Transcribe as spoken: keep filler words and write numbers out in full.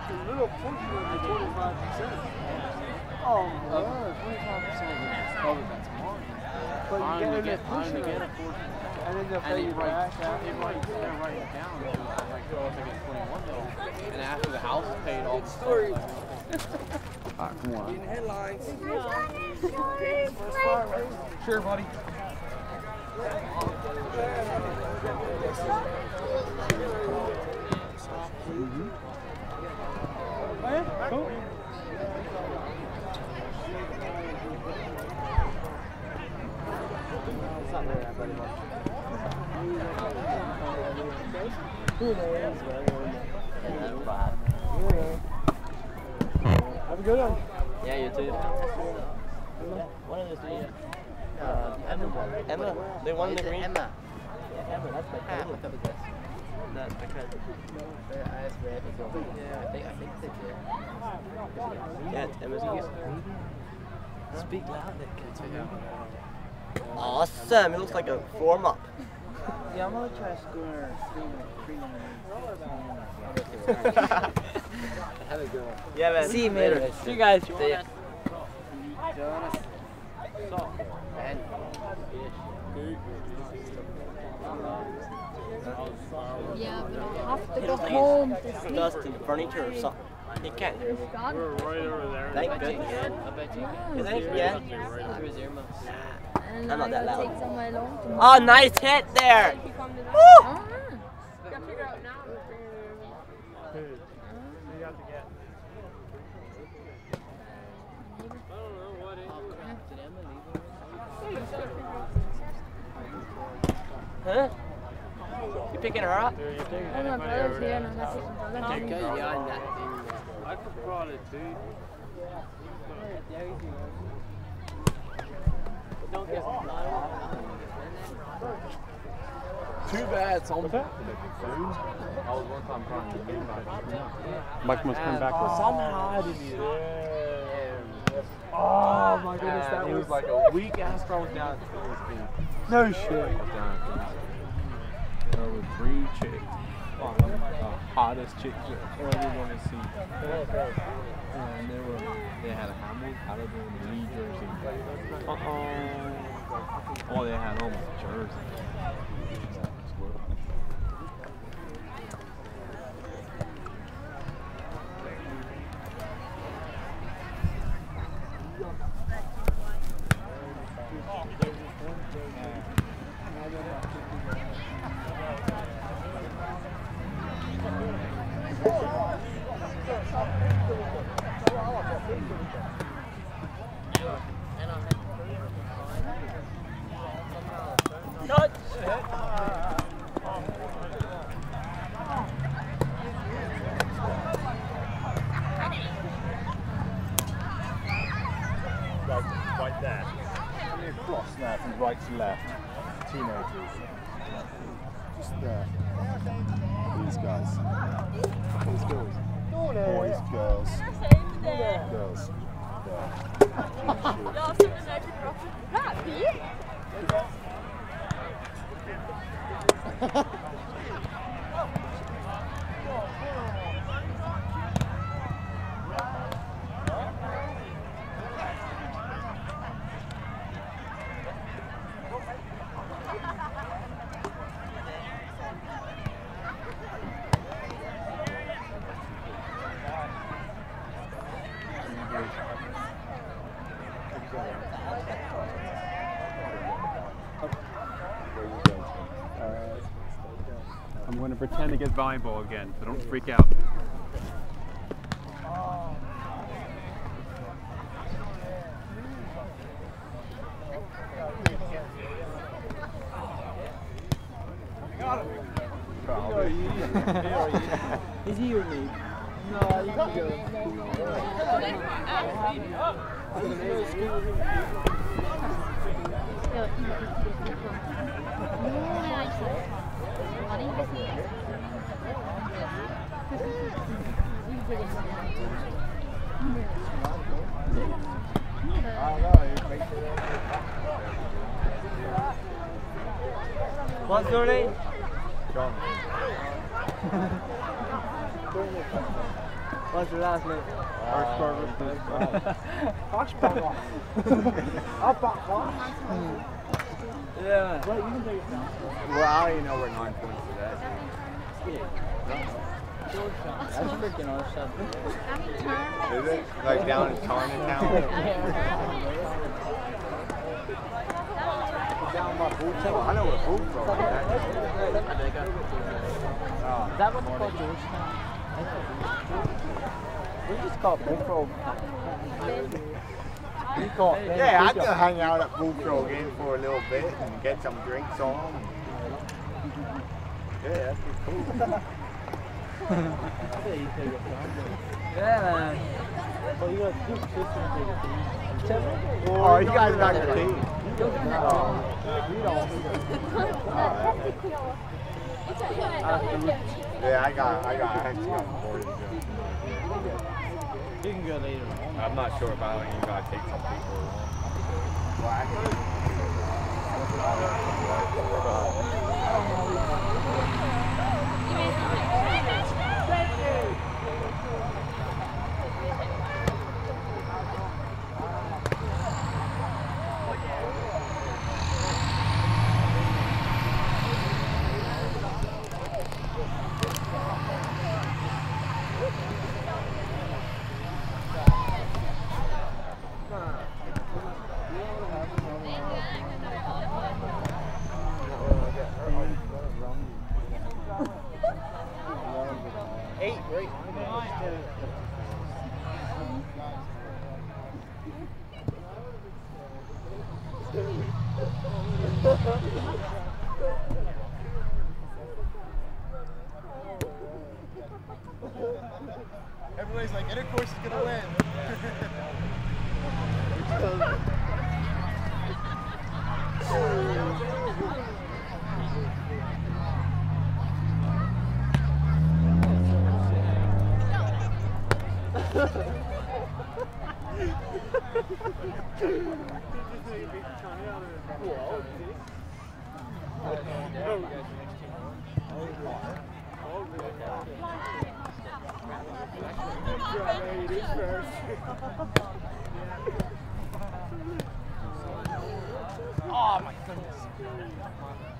The little portion would be twenty-five percent. Oh, no, twenty-five percent of it is covered by tomorrow. But you get in this portion of it, and then they'll pay you back. They write, they're writing it down. Like, oh, if I get twenty-one though. And after the house is paid, all the story. Alright, come on. In headlines. Sure, buddy. Mm-hmm. Oh, yeah? Cool. It's not really that very much. Have a good one. Yeah, you too. One of those three. Uh, Emma. Emma. They won the green. Emma. Yeah, Emma. That's my favorite. Ah, what's up That's because their eyes red as well. Yeah, I think I think they did. Yeah, it's Emma's ears. Speak loudly, kids. Awesome! It looks like a warm up. Yeah, I'm gonna try scoring three Have a good one. Yeah, man. See you, man. See you guys. See ya. Yeah, but I have to go home to sleep. Dust in the furniture or something. He can't hear me. We're right over there. Thank goodness. I bet you can. You think? Yeah. And I'm not that I will loud. take some my long to Oh, nice hit there. Woo! Ah. Huh? You picking her up? Oh, my brother's here and I'm not taking my brother. Okay, yeah, on that thing. I could probably do. Don't get Too bad. It's almost. I was one time trying to do that. Mike must come back with Somehow I didn't either. Oh my goodness, that was like a weak ass throw down at the feet. No shit. There were three chicks. Oh, the hottest chicks you ever want to see. And they were, they had a Hamilton out of the New Jersey. Uh-oh. Oh, they had almost Jersey. like that. Across now from right to left. Teenagers. Just there. These guys. These girls. Boys, girls. Girls. There. I'm going to pretend to get volleyball again, so don't freak out. Is he or me? No, you can go. What's your name? John. What's your last name? Ashburger. Yeah. Well, you can take it now. Well, I already know where nine points is at. That's freaking awesome. Is it? Like down in Chinatown? Down by Bulltown. I know where Bullfrog is at. Is that what's called Georgetown? We just call it Bullfrog. We call it Yeah, I could hang out at Bullfrog Inn for a little bit and get some drinks on. Yeah, that'd be cool. Yeah, man. Well, you got two sisters and Oh, you guys got your team. Yeah, I got, I got, I had to go before you go. You can go later on. I'm not sure about how you gotta take some people along. Eight, right? Everybody's like, Intercourse is gonna win. Oh my goodness.